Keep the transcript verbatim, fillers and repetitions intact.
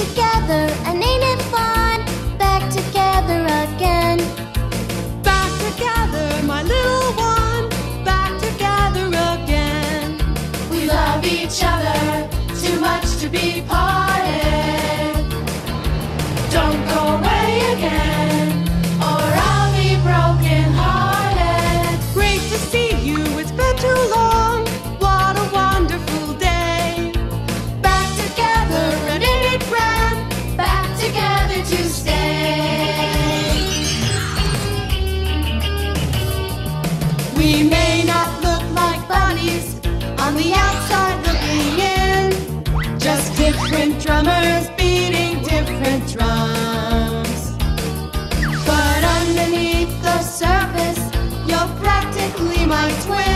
together, and ain't it fun? Back together again. Back together, my little one. Back together again. We love each other too much to be parted. Don't go away again, or I'll be broken hearted. Great to see you, it's been too long. What a wonderful day. Back together, and ain't it grand? Back together to stay. We may not look like bunnies on the outside looking in, just different drummers beating different drums. But underneath the surface, you're practically my twin.